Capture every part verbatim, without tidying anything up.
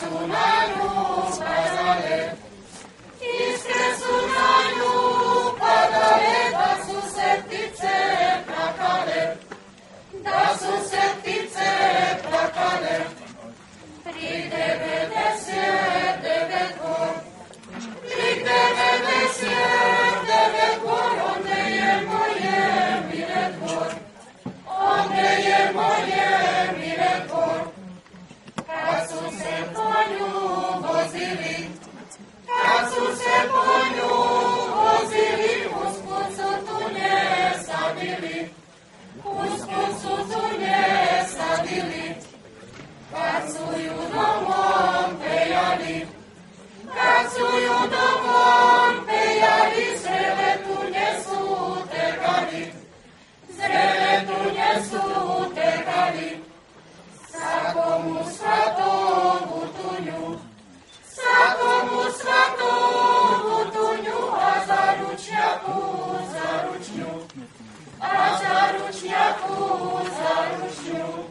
su na nju padale, iskre su na nju padale, da su se ptice plakale, da su se ptice plakale. Trik devedeset devet gor, trik devedeset devet gor, onde je moje mile dvor, onde je moje mile dvor. Kad su se po nju vozili, kad su se po nju vozili, usput su tunje sadili, usput su tunje sadili. Kad su ju domom pejali, kad su ju domom pejali, zrele tunje su trgali, zrele tunje su trgali. Svakomu svatovu tunju, svakomu svatovu tunju, a za ručnjaku za ručnju, a za ručnjaku za ručnju.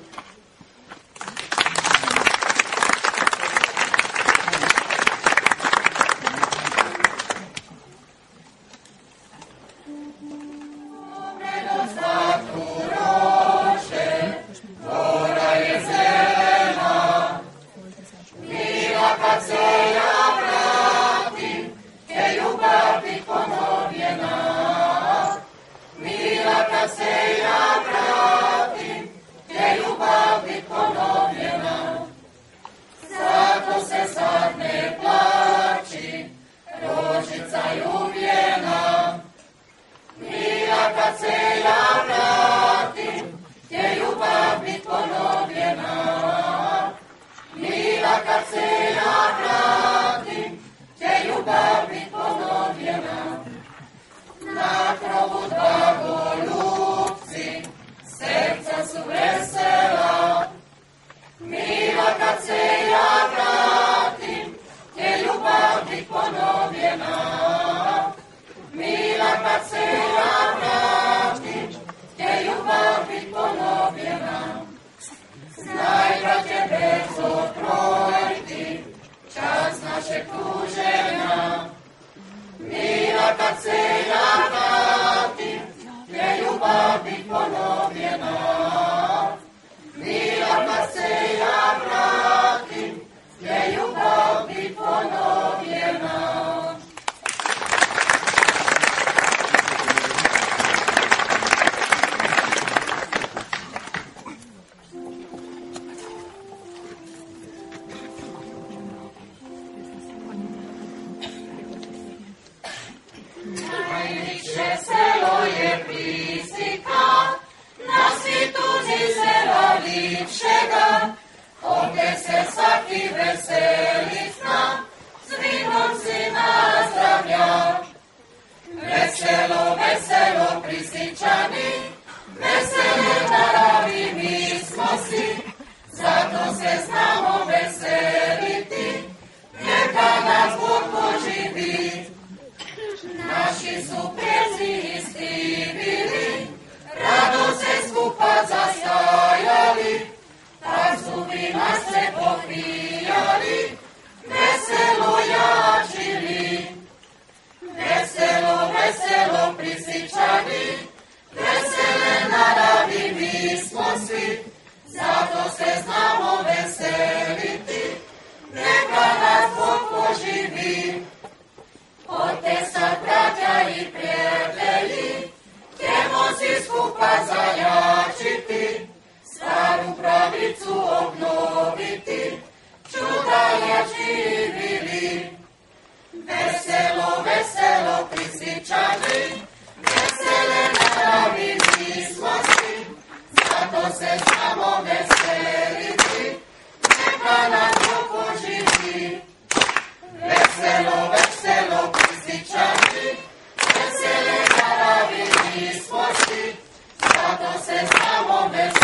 Veselo, veselo, Krističani, vesele naravi mi smo svi, zato se znamo veseli.